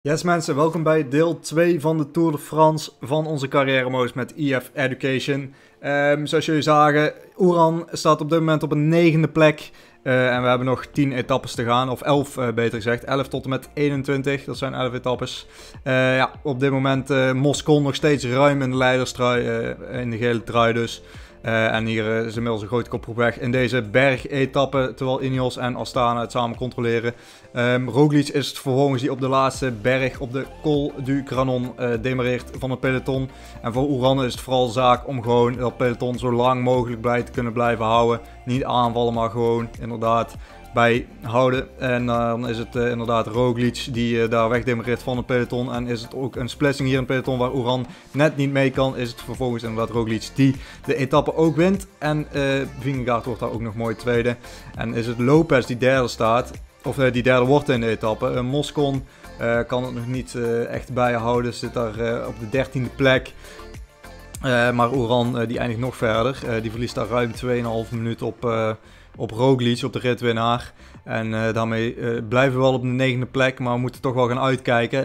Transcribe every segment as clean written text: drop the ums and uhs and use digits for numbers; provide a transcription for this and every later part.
Yes mensen, welkom bij deel 2 van de Tour de France van onze carrière-modus met EF Education. Zoals jullie zagen, Uran staat op dit moment op een 9e plek. En we hebben nog 10 etappes te gaan, of 11 beter gezegd. 11 tot en met 21, dat zijn 11 etappes. Ja, op dit moment Moscon nog steeds ruim in de leiderstrui, in de gele trui dus. En hier is inmiddels een grote kopgroep weg in deze bergetappe, terwijl Ineos en Astana het samen controleren. Roglic is het vervolgens die op de laatste berg op de Col du Granon demareert van het peloton. En voor Uran is het vooral zaak om gewoon dat peloton zo lang mogelijk bij te kunnen blijven houden. Niet aanvallen, maar gewoon inderdaad bijhouden. En dan is het inderdaad Roglic die daar wegdemareert van het peloton. En is het ook een splitsing hier in het peloton waar Uran net niet mee kan. Is het vervolgens inderdaad Roglic die de etappe ook wint. En Vingegaard wordt daar ook nog mooi tweede. En is het Lopez die derde staat. Of die derde wordt in de etappe. Moscon kan het nog niet echt bijhouden. Zit daar op de 13e plek. Maar Uran die eindigt nog verder. Die verliest daar ruim 2,5 minuten op Roglic, op de ritwinnaar. En daarmee blijven we wel op de 9e plek, maar we moeten toch wel gaan uitkijken.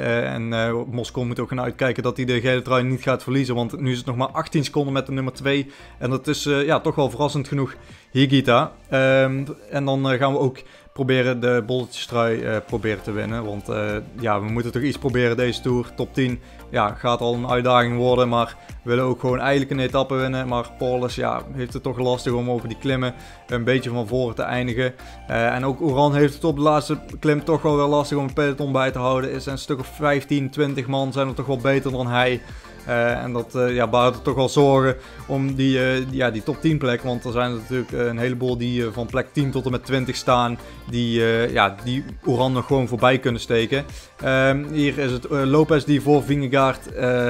Moscon moet ook gaan uitkijken dat hij de gele trui niet gaat verliezen, want nu is het nog maar 18 seconden met de nummer 2. En dat is ja, toch wel verrassend genoeg Higuita. En dan gaan we ook proberen de bolletjestrui proberen te winnen, want ja, we moeten toch iets proberen deze Tour. Top 10 ja, gaat al een uitdaging worden, maar we willen ook gewoon eigenlijk een etappe winnen. Maar Paulus ja, heeft het toch lastig om over die klimmen een beetje van voren te eindigen. En ook Uran heeft het op de laatste klim toch wel weer lastig om het peloton bij te houden. Er zijn een stuk of 15, 20 man zijn er toch wel beter dan hij. En dat ja, baart er toch wel zorgen om die top 10 plek. Want er zijn er natuurlijk een heleboel die van plek 10 tot en met 20 staan. Die Uran nog gewoon voorbij kunnen steken. Hier is het Lopez die voor Vingegaard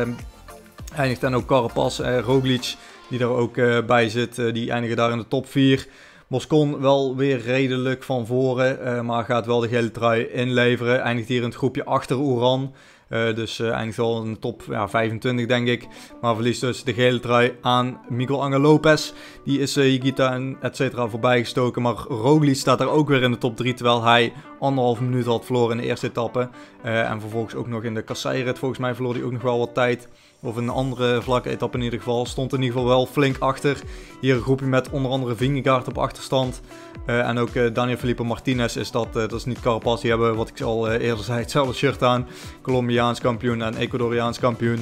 eindigt. En ook Carapaz, Roglic die er ook bij zit. Die eindigen daar in de top 4. Moscon wel weer redelijk van voren. Maar gaat wel de gele trui inleveren. Eindigt hier in het groepje achter Uran. Dus eindigt wel in de top 25 denk ik. Maar verliest dus de gele trui aan Miguel Angel Lopez. Die is Higuita en et cetera voorbij gestoken. Maar Roglic staat daar ook weer in de top 3. Terwijl hij 1,5 minuut had verloren in de eerste etappe. En vervolgens ook nog in de kasseirit. Volgens mij verloor hij ook nog wel wat tijd. Of een andere vlakke etappe in ieder geval. Stond in ieder geval wel flink achter. Hier een groepje met onder andere Vingegaard op achterstand. En ook Daniel Felipe Martinez is dat is niet Carapaz. Die hebben, wat ik al eerder zei, hetzelfde shirt aan. Colombiaans kampioen en Ecuadoriaans kampioen.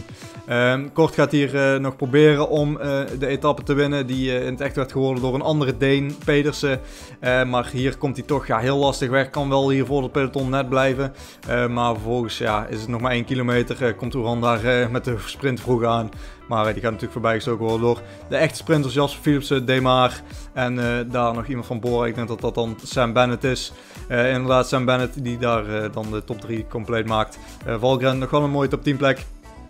Kort gaat hier nog proberen om de etappe te winnen. Die in het echt werd geworden door een andere Deen, Pedersen. Maar hier komt hij toch heel lastig weg. Kan wel hier voor het peloton net blijven. Maar vervolgens ja, is het nog maar 1 kilometer. Komt Uran daar met de sprint vroeg aan. Maar die gaat natuurlijk voorbijgestoken worden door de echte sprinters Jasper Philipsen, Demar en daar nog iemand van Bora. Ik denk dat dat dan Sam Bennett is. Inderdaad Sam Bennett die daar dan de top 3 compleet maakt. Valgren nog wel een mooie top 10 plek.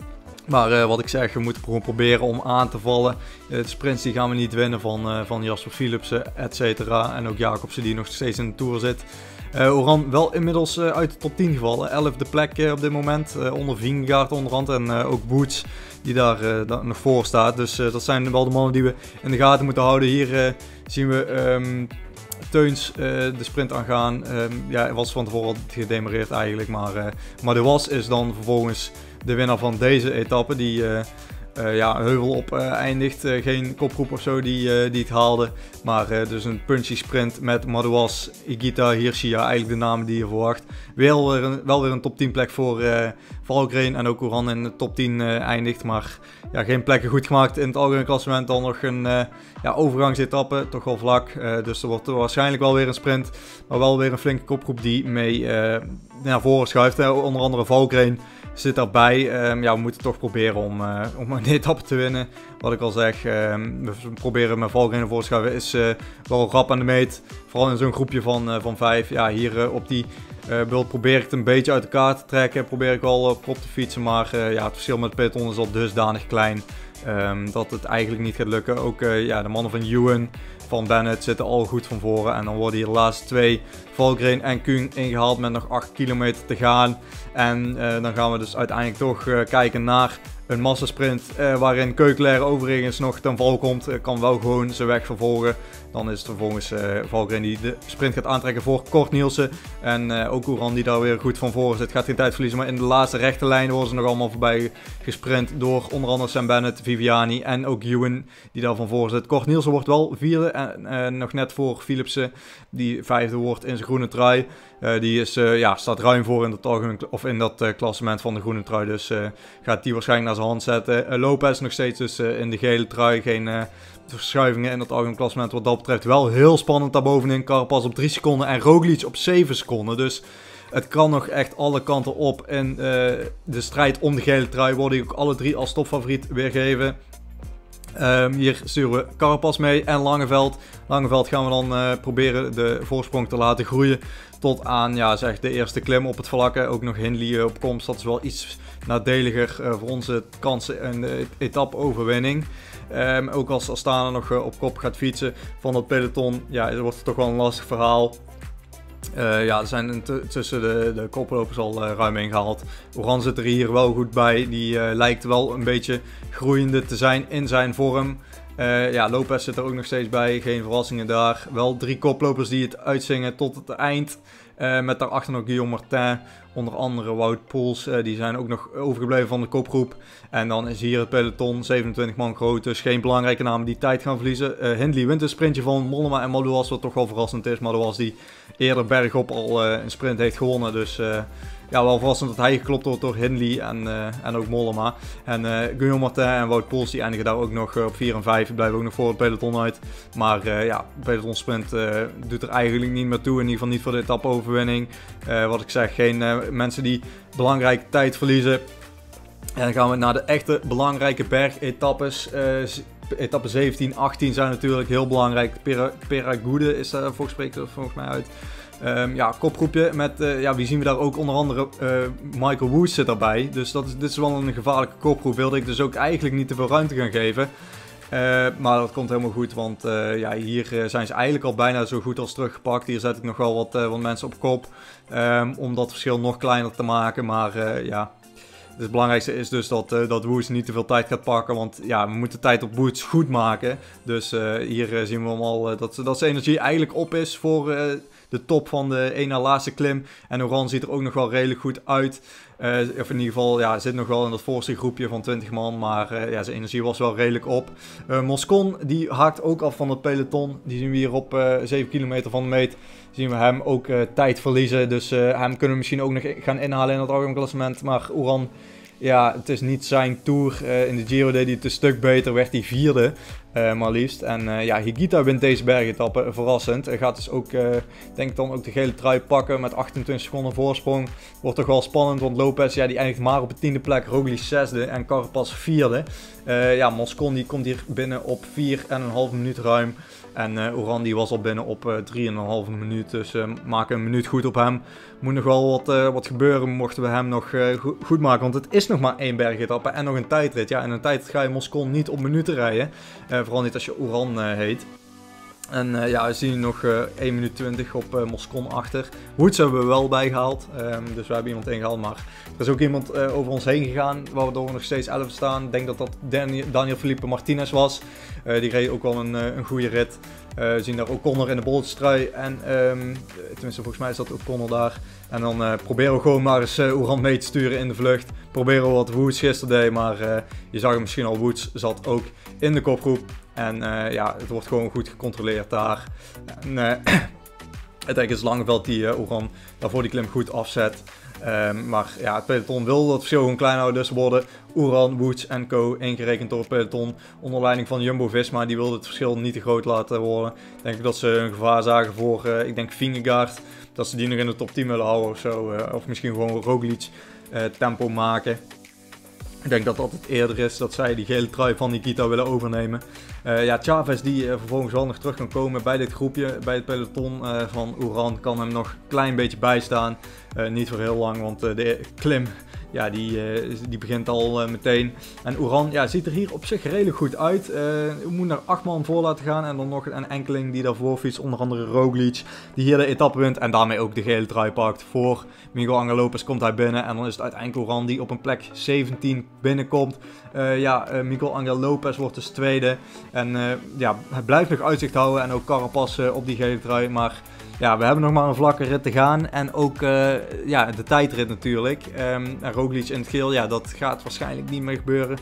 Maar wat ik zeg, we moeten gewoon proberen om aan te vallen. De sprints die gaan we niet winnen van Jasper Philipsen, et cetera. En ook Jacobsen die nog steeds in de Tour zit. Uran wel inmiddels uit de top 10 gevallen. 11e plek op dit moment. Onder Vingegaard onderhand en ook Boots die daar nog voor staat. Dus dat zijn wel de mannen die we in de gaten moeten houden. Hier zien we Teuns de sprint aangaan. Ja, was van tevoren al gedemareerd eigenlijk. Maar de Was is dan vervolgens de winnaar van deze etappe. Die ja, een heuvel op eindigt. Geen kopgroep of zo die het haalde. Maar dus een punchy sprint met Madouas, Higuita, Hirschi. Eigenlijk de namen die je verwacht. Wel weer een top 10 plek voor Valgren. En ook Uran in de top 10 eindigt. Maar ja, geen plekken goed gemaakt in het algemene klassement. Dan nog een overgangsetappe. Toch wel vlak. Dus er wordt waarschijnlijk wel weer een sprint. Maar wel weer een flinke kopgroep die mee naar voren schuift. Onder andere Valgren zit daarbij. Ja, we moeten toch proberen om een etappe te winnen. Wat ik al zeg, we proberen met Valgren naar voren te schuiven. Is wel rap aan de meet. Vooral in zo'n groepje van 5. Ja, hier op die beeld probeer ik het een beetje uit elkaar te trekken. Probeer ik wel op kop te fietsen. Maar ja, het verschil met het peloton is al dusdanig klein. Dat het eigenlijk niet gaat lukken. Ook ja, de mannen van Ewan, van Bennett zitten al goed van voren. En dan worden hier de laatste 2, Valgren en Kuhn, ingehaald met nog 8 kilometer te gaan. En dan gaan we dus uiteindelijk toch kijken naar een massasprint waarin Keukelaar overigens nog ten val komt, kan wel gewoon zijn weg vervolgen. Dan is het vervolgens Valgren die de sprint gaat aantrekken voor Kort Nielsen. En ook Uran die daar weer goed van voor zit, gaat geen tijd verliezen. Maar in de laatste rechte lijn worden ze nog allemaal voorbij gesprint door onder andere Sam Bennett, Viviani en ook Ewan die daar van voor zit. Kort Nielsen wordt wel vierde en nog net voor Philipsen die vijfde wordt in zijn groene trui. Die is, staat ruim voor in dat klassement van de groene trui. Dus gaat die waarschijnlijk naar zijn hand zetten. Lopez nog steeds dus in de gele trui. Geen verschuivingen in het algemeen klassement wat dat betreft. Wel heel spannend daarbovenin. Carapaz op 3 seconden en Roglic op 7 seconden. Dus het kan nog echt alle kanten op. En de strijd om de gele trui worden ook alle 3 als topfavoriet weergegeven. Hier sturen we Carapaz mee en Langeveld. Langeveld gaan we dan proberen de voorsprong te laten groeien tot aan zeg de eerste klim op het vlakke. Ook nog Hindley op komst. Dat is wel iets nadeliger voor onze kansen in de etappe-overwinning. Ook als Astana nog op kop gaat fietsen van dat peloton, wordt het toch wel een lastig verhaal. Er zijn tussen de koplopers al ruim ingehaald. Uran zit er hier wel goed bij. Die lijkt wel een beetje groeiende te zijn in zijn vorm. Lopez zit er ook nog steeds bij. Geen verrassingen daar. Wel 3 koplopers die het uitzingen tot het eind. Met daarachter nog Guillaume Martin. Onder andere Wout Poels. Die zijn ook nog overgebleven van de kopgroep. En dan is hier het peloton 27 man groot. Dus geen belangrijke namen die tijd gaan verliezen. Hindley wint een sprintje van Mollema en Madouas. Wat toch wel verrassend is. Madouas die eerder bergop al een sprint heeft gewonnen. Dus wel verrassend dat hij geklopt wordt door Hindley en ook Mollema. En Guillaume Martin en Wout Poels die eindigen daar ook nog op 4 en 5. Die blijven ook nog voor het peloton uit. Maar de peloton sprint doet er eigenlijk niet meer toe. In ieder geval niet voor de etappe-overwinning. Wat ik zeg, geen mensen die belangrijke tijd verliezen. En dan gaan we naar de echte belangrijke bergetappes. Etappe 17, 18 zijn natuurlijk heel belangrijk. Peragude is daar volgens mij uit. Kopgroepje met, wie zien we daar ook? Onder andere Michael Woods zit erbij. Dus dit is wel een gevaarlijke kopgroep. Wilde ik dus ook eigenlijk niet te veel ruimte gaan geven. Maar dat komt helemaal goed, want hier zijn ze eigenlijk al bijna zo goed als teruggepakt. Hier zet ik nog wel wat mensen op kop om dat verschil nog kleiner te maken. Maar het belangrijkste is dus dat Woods niet te veel tijd gaat pakken, want we moeten tijd op Woods goed maken. Dus hier zien we hem al dat zijn energie eigenlijk op is voor de top van de één na laatste klim. En Uran ziet er ook nog wel redelijk goed uit. Of in ieder geval, zit nog wel in dat voorste groepje van 20 man. Maar zijn energie was wel redelijk op. Moscon, die haakt ook af van het peloton. Die zien we hier op 7 kilometer van de meet. Zien we hem ook tijd verliezen. Dus hem kunnen we misschien ook nog gaan inhalen in het algemeen klassement. Maar Uran, het is niet zijn tour. In de Giro deed hij het een stuk beter. Werd hij vierde. Maar liefst. En Higuita wint deze bergetappe, verrassend. Hij gaat dus ook, denk ik dan ook de gele trui pakken met 28 seconden voorsprong. Wordt toch wel spannend, want Lopez, die eindigt maar op de 10e plek. Roglic 6e en Carapaz 4e. Moscon die komt hier binnen op 4,5 minuut ruim. En Uran die was al binnen op 3,5 minuut. Dus maken een minuut goed op hem. Moet nog wel wat gebeuren, mochten we hem nog goed maken. Want het is nog maar 1 bergetappe en nog een tijdrit. En een tijdrit ga je Moscon niet op minuten rijden. Vooral niet als je Uran heet. En we zien nog 1 minuut 20 op Moscon achter. Woods hebben we wel bijgehaald. Dus we hebben iemand ingehaald. Maar er is ook iemand over ons heen gegaan. Waardoor we nog steeds 11 staan. Ik denk dat dat Daniel Felipe Martinez was. Die reed ook wel een goede rit. We zien daar O'Connor in de bolletstrui. En tenminste volgens mij is dat O'Connor daar. En dan proberen we gewoon maar eens Uran mee te sturen in de vlucht. Proberen we wat Woods gisteren deed. Maar je zag hem misschien al, Woods zat ook in de kopgroep. En het wordt gewoon goed gecontroleerd daar. En het is Langeveld die Uran daarvoor die klim goed afzet. Maar het peloton wil dat verschil gewoon klein houden. Dus worden Uran, Woods en Co. ingerekend door het peloton. Onder leiding van Jumbo-Visma. Die wilde het verschil niet te groot laten worden. Denk ik dat ze een gevaar zagen voor, ik denk Vingegaard. Dat ze die nog in de top 10 willen houden of zo. Of misschien gewoon Roglic tempo maken. Ik denk dat dat het eerder is dat zij die gele trui van Higuita willen overnemen. Chavez die vervolgens wel nog terug kan komen bij dit groepje, bij het peloton van Uran, kan hem nog een klein beetje bijstaan. Niet voor heel lang, want de klim ja, die begint al meteen. En Uran ja, ziet er hier op zich redelijk goed uit. We moeten er 8 man voor laten gaan. En dan nog een enkeling die daarvoor fietst. Onder andere Roglic. Die hier de etappe wint. En daarmee ook de gele trui pakt. Voor Miguel Angel Lopez komt hij binnen. En dan is het uiteindelijk Uran die op een plek 17 binnenkomt. Miguel Angel Lopez wordt dus tweede. En ja, hij blijft nog uitzicht houden. En ook Carapaz op die gele trui. Maar ja, we hebben nog maar een vlakke rit te gaan. En ook ja, de tijdrit natuurlijk. En Roglic in het geel, ja, dat gaat waarschijnlijk niet meer gebeuren.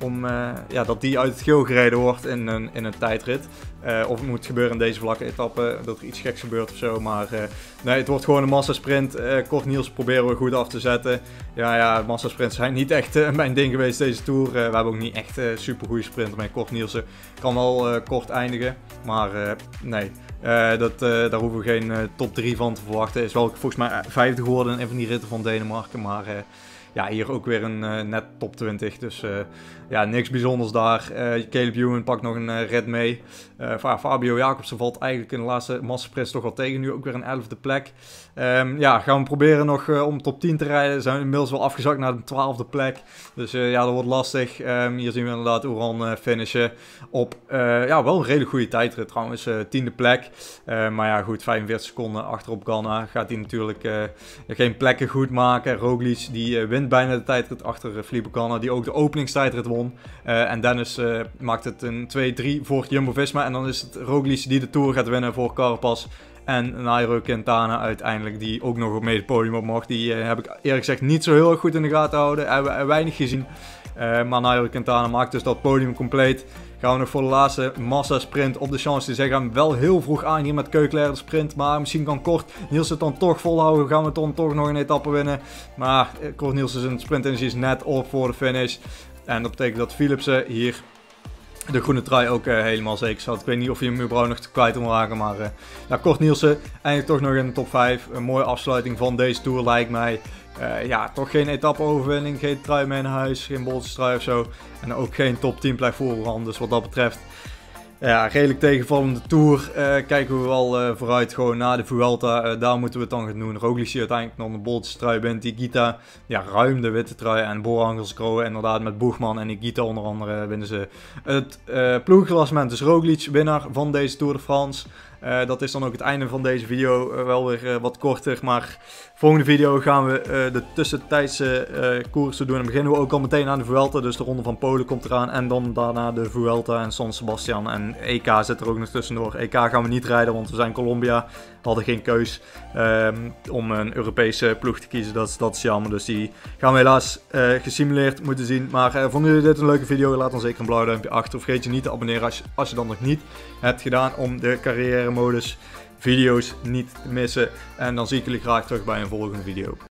Ja, dat die uit het geel gereden wordt in een tijdrit. Of het moet gebeuren in deze vlakke etappe, dat er iets geks gebeurt of zo. Maar nee, het wordt gewoon een massasprint. Kort Niels proberen we goed af te zetten. Ja, massasprints zijn niet echt mijn ding geweest deze Tour. We hebben ook niet echt super goede sprinter mee. Kort Nielsen kan wel kort eindigen, maar nee. Daar hoeven we geen top 3 van te verwachten. Is wel volgens mij 50 geworden in een van die ritten van Denemarken. Maar ja, hier ook weer een net top 20. Dus ja, niks bijzonders daar. Caleb Ewan pakt nog een rit mee. Fabio Jacobsen valt eigenlijk in de laatste massasprints toch wel tegen. Nu ook weer een 11e plek. Ja, gaan we proberen nog om top 10 te rijden. Zijn we inmiddels wel afgezakt naar de 12e plek. Dus ja, dat wordt lastig. Hier zien we inderdaad Uran finishen op ja, wel een redelijk goede tijdrit trouwens. 10e plek. Maar ja, goed, 45 seconden achterop Ganna. Gaat hij natuurlijk geen plekken goed maken. Roglic die wint bijna de tijdrit achter Filippo Ganna. Die ook de openingstijdrit won. En Dennis maakt het een 2-3 voor Jumbo-Visma. En dan is het Roglic die de Tour gaat winnen voor Carapaz. En Nairo Quintana uiteindelijk, die ook nog mee het podium op mocht. Die heb ik eerlijk gezegd niet zo heel erg goed in de gaten houden. Hebben we weinig gezien. Maar Nairo Quintana maakt dus dat podium compleet. Gaan we nog voor de laatste massasprint op de Champs-Élysées. Gaan we wel heel vroeg aan hier met Keukelaar de sprint. Maar misschien kan Kort Niels het dan toch volhouden. Gaan we dan toch nog een etappe winnen. Maar Kort Niels is een sprintenergie is net op voor de finish. En dat betekent dat Philipsen hier de groene trui ook helemaal zeker zat. Ik weet niet of je hem überhaupt nog kwijt wil raken. Maar ja, Kort Nielsen eindigt toch nog in de top 5. Een mooie afsluiting van deze Tour lijkt mij. Ja, toch geen etappe-overwinning. Geen trui mee naar huis. Geen bolletjestrui of zo. En ook geen top 10 plek voor Uran. Dus wat dat betreft, ja, redelijk tegenvallende Tour. Kijken we wel vooruit gewoon naar de Vuelta. Daar moeten we het dan gaan doen. Roglic uiteindelijk nog een bolletjestrui bent. Higuita, ja, ruim de witte trui. En Bora Hansgrohe inderdaad met Boegman en Higuita onder andere winnen ze het ploegklassement. Dus Roglic winnaar van deze Tour de France. Dat is dan ook het einde van deze video. Wel weer wat korter, maar volgende video gaan we de tussentijdse koersen doen. En beginnen we ook al meteen aan de Vuelta. Dus de Ronde van Polen komt eraan. En dan daarna de Vuelta en San Sebastian. En EK zit er ook nog tussendoor. EK gaan we niet rijden, want we zijn Colombia. We hadden geen keus om een Europese ploeg te kiezen. Dat is jammer. Dus die gaan we helaas gesimuleerd moeten zien. Maar vonden jullie dit een leuke video? Laat dan zeker een blauw duimpje achter. Vergeet je niet te abonneren als je dan nog niet hebt gedaan om de carrière modus video's niet te missen. En dan zie ik jullie graag terug bij een volgende video.